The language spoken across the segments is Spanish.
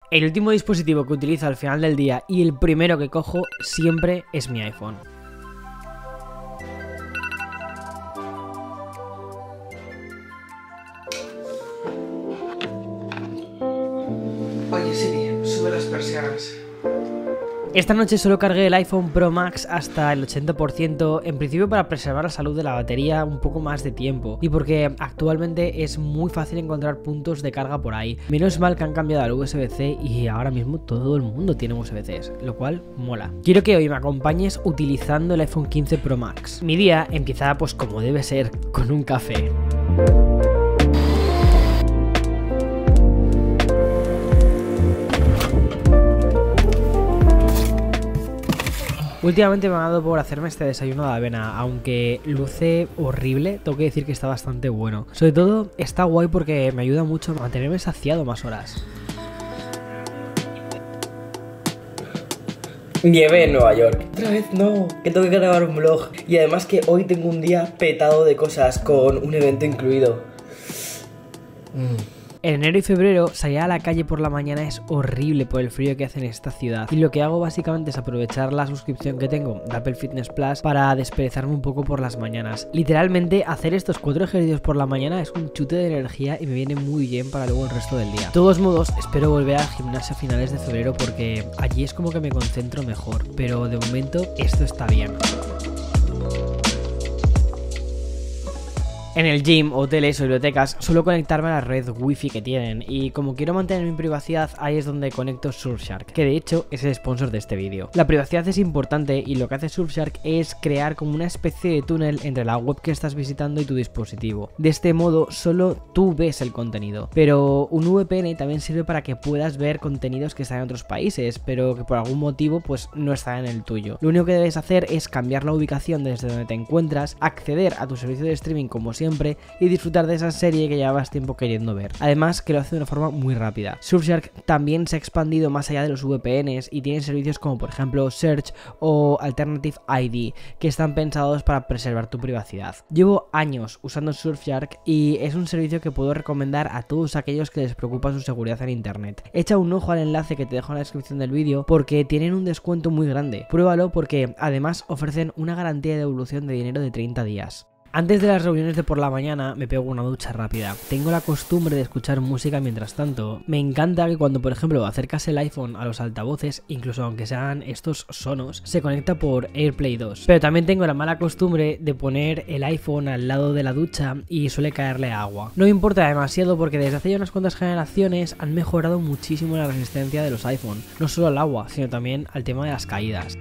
El último dispositivo que utilizo al final del día y el primero que cojo siempre es mi iPhone. Oye Siri, sube las persianas. Esta noche solo cargué el iPhone Pro Max hasta el 80%, en principio para preservar la salud de la batería un poco más de tiempo y porque actualmente es muy fácil encontrar puntos de carga por ahí. Menos mal que han cambiado al USB-C y ahora mismo todo el mundo tiene USB-Cs, lo cual mola. Quiero que hoy me acompañes utilizando el iPhone 15 Pro Max. Mi día empieza pues como debe ser, con un café. Últimamente me ha dado por hacerme este desayuno de avena, aunque luce horrible, tengo que decir que está bastante bueno. Sobre todo está guay porque me ayuda mucho a mantenerme saciado más horas. Nieve en Nueva York. Otra vez no, que tengo que grabar un vlog. Y además que hoy tengo un día petado de cosas con un evento incluido. En enero y febrero salir a la calle por la mañana es horrible por el frío que hace en esta ciudad y lo que hago básicamente es aprovechar la suscripción que tengo de Apple Fitness Plus para desperezarme un poco por las mañanas. Literalmente hacer estos 4 ejercicios por la mañana es un chute de energía y me viene muy bien para luego el resto del día. De todos modos, espero volver al gimnasio a finales de febrero porque allí es como que me concentro mejor, pero de momento esto está bien. En el gym, hoteles o bibliotecas suelo conectarme a la red wifi que tienen y como quiero mantener mi privacidad ahí es donde conecto Surfshark, que de hecho es el sponsor de este vídeo. La privacidad es importante y lo que hace Surfshark es crear como una especie de túnel entre la web que estás visitando y tu dispositivo. De este modo solo tú ves el contenido, pero un VPN también sirve para que puedas ver contenidos que están en otros países, pero que por algún motivo pues no están en el tuyo. Lo único que debes hacer es cambiar la ubicación desde donde te encuentras, acceder a tu servicio de streaming como siempre y disfrutar de esa serie que llevabas tiempo queriendo ver. Además que lo hace de una forma muy rápida. Surfshark también se ha expandido más allá de los VPNs y tiene servicios como por ejemplo Search o Alternative ID que están pensados para preservar tu privacidad. Llevo años usando Surfshark y es un servicio que puedo recomendar a todos aquellos que les preocupa su seguridad en internet. Echa un ojo al enlace que te dejo en la descripción del vídeo porque tienen un descuento muy grande. Pruébalo porque además ofrecen una garantía de devolución de dinero de 30 días. Antes de las reuniones de por la mañana me pego una ducha rápida. Tengo la costumbre de escuchar música mientras tanto. Me encanta que cuando por ejemplo acercas el iPhone a los altavoces, incluso aunque sean estos sonos, se conecta por AirPlay 2. Pero también tengo la mala costumbre de poner el iPhone al lado de la ducha y suele caerle agua. No me importa demasiado porque desde hace ya unas cuantas generaciones han mejorado muchísimo la resistencia de los iPhone. No solo al agua, sino también al tema de las caídas.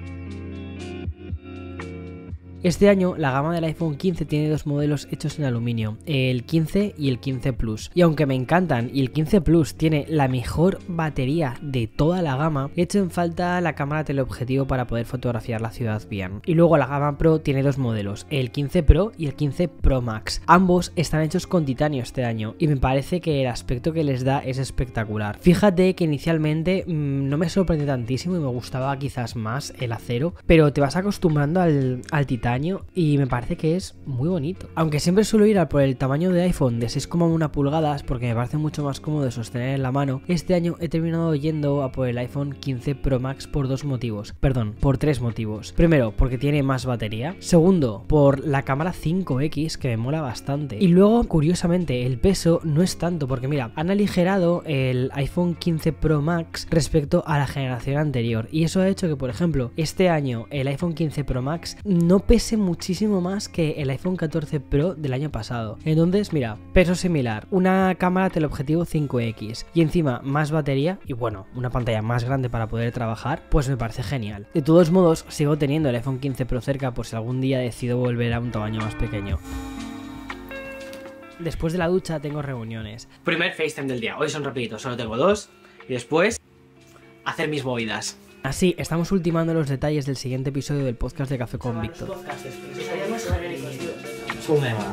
Este año la gama del iPhone 15 tiene dos modelos hechos en aluminio, el 15 y el 15 Plus. Y aunque me encantan y el 15 Plus tiene la mejor batería de toda la gama, he hecho en falta la cámara teleobjetivo para poder fotografiar la ciudad bien. Y luego la gama Pro tiene dos modelos, el 15 Pro y el 15 Pro Max. Ambos están hechos con titanio este año y me parece que el aspecto que les da es espectacular. Fíjate que inicialmente no me sorprendió tantísimo y me gustaba quizás más el acero, pero te vas acostumbrando al titanio y me parece que es muy bonito. Aunque siempre suelo ir a por el tamaño de iPhone de 6,1 pulgadas porque me parece mucho más cómodo de sostener en la mano, este año he terminado yendo a por el iPhone 15 Pro Max por por tres motivos. Primero, porque tiene más batería. Segundo, por la cámara 5X que me mola bastante. Y luego, curiosamente, el peso no es tanto porque mira, han aligerado el iPhone 15 Pro Max respecto a la generación anterior y eso ha hecho que, por ejemplo, este año el iPhone 15 Pro Max no pese muchísimo más que el iPhone 14 Pro del año pasado. Entonces, mira, peso similar, una cámara teleobjetivo 5X y encima más batería y bueno, una pantalla más grande para poder trabajar, pues me parece genial. De todos modos, sigo teniendo el iPhone 15 Pro cerca por si algún día decido volver a un tamaño más pequeño. Después de la ducha tengo reuniones. Primer FaceTime del día, hoy son rapiditos, solo tengo 2 y después hacer mis movidas. Así, estamos ultimando los detalles del siguiente episodio del podcast de Café con Víctor.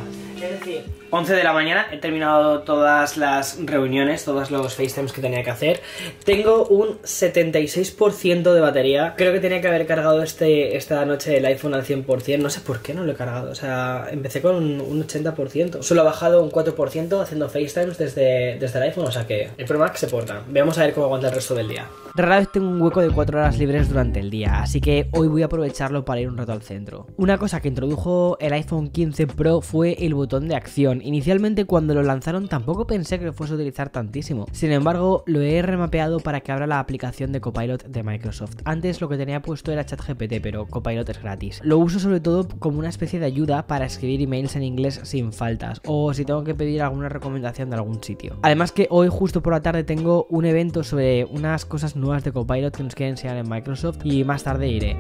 Es decir, 11 de la mañana, he terminado todas las reuniones, todos los FaceTimes que tenía que hacer. Tengo un 76% de batería. Creo que tenía que haber cargado esta noche el iPhone al 100%. No sé por qué no lo he cargado. O sea, empecé con un 80%. Solo ha bajado un 4% haciendo FaceTimes desde el iPhone. O sea que el Pro Max se porta. Veamos a ver cómo aguanta el resto del día. Rara vez tengo un hueco de 4 horas libres durante el día, así que hoy voy a aprovecharlo para ir un rato al centro. Una cosa que introdujo el iPhone 15 Pro fue el botón de acción. Inicialmente cuando lo lanzaron tampoco pensé que lo fuese a utilizar tantísimo. Sin embargo, lo he remapeado para que abra la aplicación de Copilot de Microsoft. Antes lo que tenía puesto era ChatGPT, pero Copilot es gratis. Lo uso sobre todo como una especie de ayuda para escribir emails en inglés sin faltas, o si tengo que pedir alguna recomendación de algún sitio. Además que hoy justo por la tarde tengo un evento sobre unas cosas nuevas de Copilot que nos quieren enseñar en Microsoft y más tarde iré.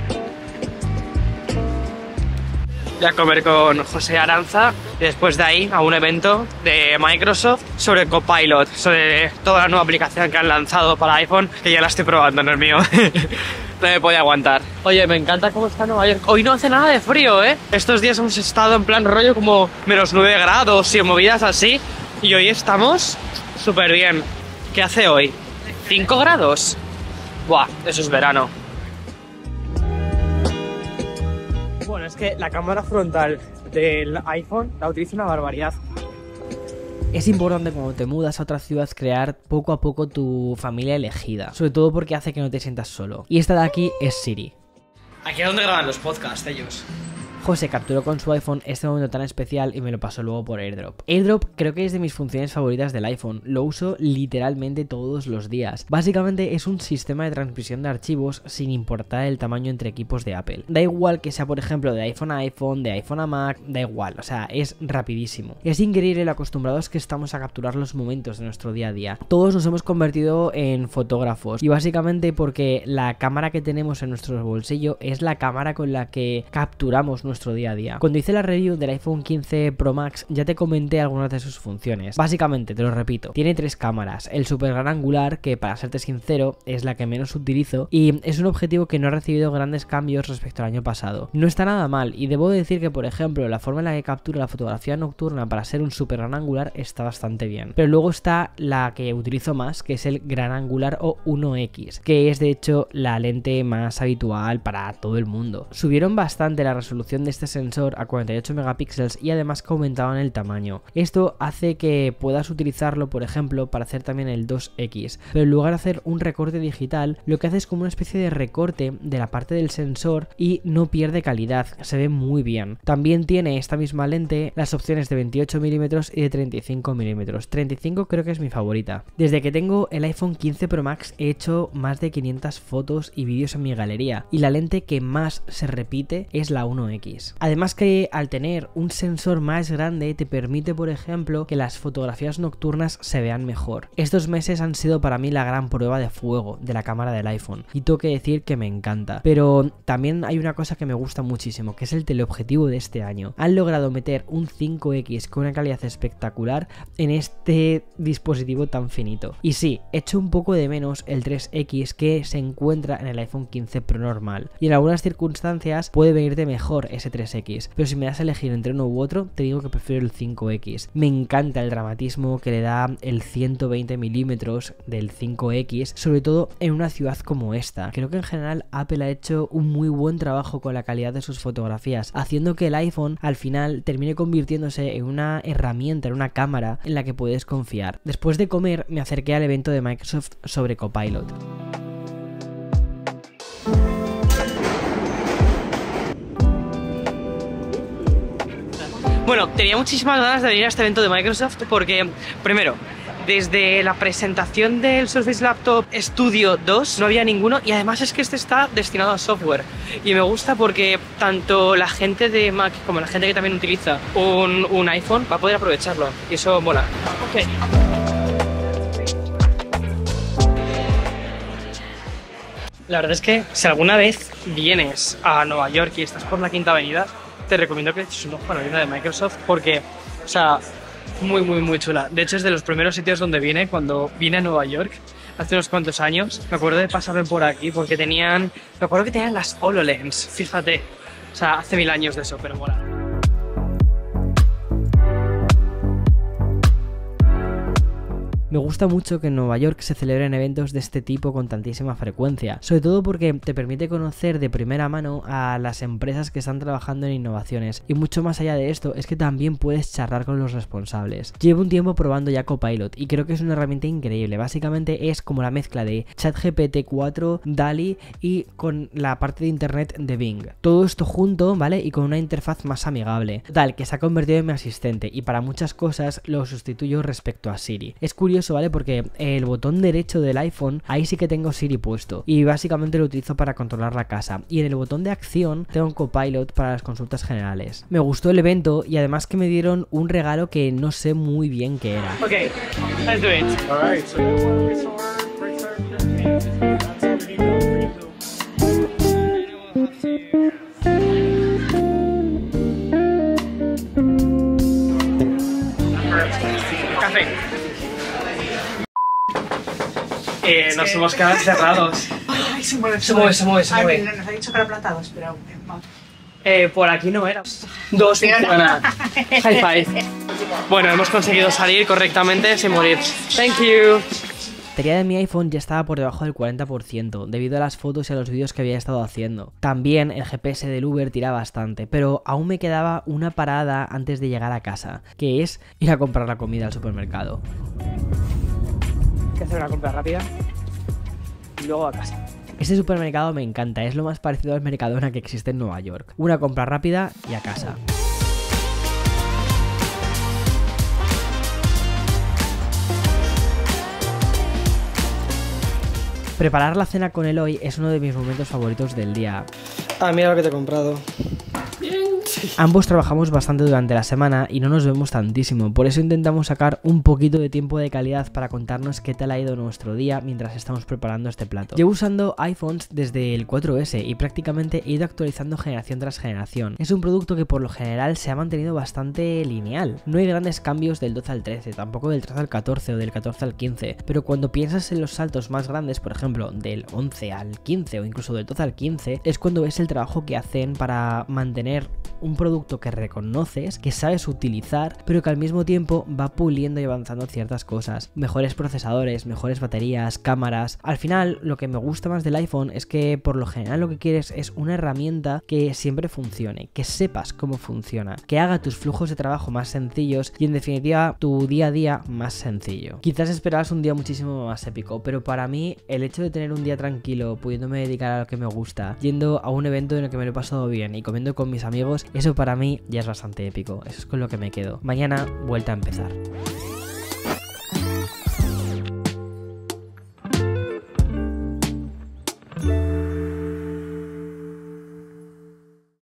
Voy a comer con José Aranza y después de ahí a un evento de Microsoft sobre Copilot, sobre toda la nueva aplicación que han lanzado para iPhone, que ya la estoy probando, no es mío. No me podía aguantar. Oye, me encanta cómo está Nueva York. Hoy no hace nada de frío, ¿eh? Estos días hemos estado en plan rollo como menos 9 grados y movidas así, y hoy estamos súper bien. ¿Qué hace hoy? ¿5 grados? Buah, eso es verano. Bueno, es que la cámara frontal del iPhone la utilizo una barbaridad. Es importante cuando te mudas a otra ciudad crear poco a poco tu familia elegida, sobre todo porque hace que no te sientas solo. Y esta de aquí es Siri. ¿Aquí es donde graban los podcasts ellos? José capturó con su iPhone este momento tan especial y me lo pasó luego por AirDrop. AirDrop creo que es de mis funciones favoritas del iPhone, lo uso literalmente todos los días. Básicamente es un sistema de transmisión de archivos sin importar el tamaño entre equipos de Apple. Da igual que sea por ejemplo de iPhone a iPhone, de iPhone a Mac, da igual, o sea, es rapidísimo. Es increíble lo acostumbrados que estamos a capturar los momentos de nuestro día a día. Todos nos hemos convertido en fotógrafos y básicamente porque la cámara que tenemos en nuestro bolsillo es la cámara con la que capturamos nuestro día a día. Cuando hice la review del iPhone 15 Pro Max ya te comenté algunas de sus funciones. Básicamente, te lo repito, tiene 3 cámaras, el super gran angular, que para serte sincero es la que menos utilizo y es un objetivo que no ha recibido grandes cambios respecto al año pasado. No está nada mal y debo decir que por ejemplo la forma en la que captura la fotografía nocturna para ser un super gran angular está bastante bien. Pero luego está la que utilizo más, que es el gran angular o 1X, que es de hecho la lente más habitual para todo el mundo. Subieron bastante la resolución de este sensor a 48 megapíxeles y además que aumentaban el tamaño. Esto hace que puedas utilizarlo por ejemplo para hacer también el 2X, pero en lugar de hacer un recorte digital lo que hace es como una especie de recorte de la parte del sensor y no pierde calidad, se ve muy bien. También tiene esta misma lente las opciones de 28 mm y de 35 mm. 35 creo que es mi favorita. Desde que tengo el iPhone 15 Pro Max he hecho más de 500 fotos y vídeos en mi galería y la lente que más se repite es la 1X. Además que al tener un sensor más grande te permite por ejemplo que las fotografías nocturnas se vean mejor. Estos meses han sido para mí la gran prueba de fuego de la cámara del iPhone y tengo que decir que me encanta. Pero también hay una cosa que me gusta muchísimo, que es el teleobjetivo de este año. Han logrado meter un 5X con una calidad espectacular en este dispositivo tan finito. Y sí, echo un poco de menos el 3X que se encuentra en el iPhone 15 Pro normal y en algunas circunstancias puede venirte mejor ese 3X, pero si me das a elegir entre uno u otro te digo que prefiero el 5X. Me encanta el dramatismo que le da el 120 milímetros del 5X, sobre todo en una ciudad como esta. Creo que en general Apple ha hecho un muy buen trabajo con la calidad de sus fotografías, haciendo que el iPhone al final termine convirtiéndose en una herramienta, en una cámara en la que puedes confiar. Después de comer me acerqué al evento de Microsoft sobre Copilot. Bueno, tenía muchísimas ganas de venir a este evento de Microsoft porque, primero, desde la presentación del Surface Laptop Studio 2 no había ninguno y además es que este está destinado a software y me gusta porque tanto la gente de Mac como la gente que también utiliza un iPhone va a poder aprovecharlo y eso mola. Okay. La verdad es que si alguna vez vienes a Nueva York y estás por la Quinta Avenida, te recomiendo que eches un ojo a la tienda de Microsoft porque, o sea, muy chula. De hecho es de los primeros sitios donde vine cuando vine a Nueva York hace unos cuantos años. Me acuerdo de pasarme por aquí porque me acuerdo que tenían las HoloLens, fíjate. O sea, hace 1000 años de eso, pero mola. Me gusta mucho que en Nueva York se celebren eventos de este tipo con tantísima frecuencia, sobre todo porque te permite conocer de primera mano a las empresas que están trabajando en innovaciones, y mucho más allá de esto es que también puedes charlar con los responsables. Llevo un tiempo probando ya Copilot y creo que es una herramienta increíble. Básicamente es como la mezcla de ChatGPT 4, DALL-E y con la parte de internet de Bing. Todo esto junto, ¿vale? Y con una interfaz más amigable. Total, que se ha convertido en mi asistente y para muchas cosas lo sustituyo respecto a Siri. Es curioso, ¿vale? Porque el botón derecho del iPhone, ahí sí que tengo Siri puesto y básicamente lo utilizo para controlar la casa, y en el botón de acción tengo un Copilot para las consultas generales. Me gustó el evento y además que me dieron un regalo que no sé muy bien qué era. Okay, let's do it. All right. Café. Nos hemos quedado encerrados. Ay, se mueve. Ay, Nos ha dicho que era plata 2, pero vamos. Por aquí no era. 2 funciona. High five. Bueno, hemos conseguido salir correctamente sin morir. Thank you. La batería de mi iPhone ya estaba por debajo del 40% debido a las fotos y a los vídeos que había estado haciendo. También el GPS del Uber tira bastante, pero aún me quedaba una parada antes de llegar a casa, que es ir a comprar la comida al supermercado. Hay que hacer una compra rápida y luego a casa. Este supermercado me encanta, es lo más parecido al Mercadona que existe en Nueva York. Una compra rápida y a casa. Preparar la cena con Eloy es uno de mis momentos favoritos del día. Ah, mira lo que te he comprado. Ambos trabajamos bastante durante la semana y no nos vemos tantísimo, por eso intentamos sacar un poquito de tiempo de calidad para contarnos qué tal ha ido nuestro día mientras estamos preparando este plato. Llevo usando iPhones desde el 4S y prácticamente he ido actualizando generación tras generación. Es un producto que por lo general se ha mantenido bastante lineal. No hay grandes cambios del 12 al 13, tampoco del 13 al 14 o del 14 al 15, pero cuando piensas en los saltos más grandes, por ejemplo, del 11 al 15 o incluso del 12 al 15, es cuando ves el trabajo que hacen para mantener un producto que reconoces, que sabes utilizar, pero que al mismo tiempo va puliendo y avanzando ciertas cosas. Mejores procesadores, mejores baterías, cámaras. Al final, lo que me gusta más del iPhone es que por lo general lo que quieres es una herramienta que siempre funcione, que sepas cómo funciona, que haga tus flujos de trabajo más sencillos y en definitiva tu día a día más sencillo. Quizás esperabas un día muchísimo más épico, pero para mí el hecho de tener un día tranquilo, pudiéndome dedicar a lo que me gusta, yendo a un evento en el que me lo he pasado bien y comiendo con mis amigos, eso para mí ya es bastante épico. Eso es con lo que me quedo. Mañana, vuelta a empezar.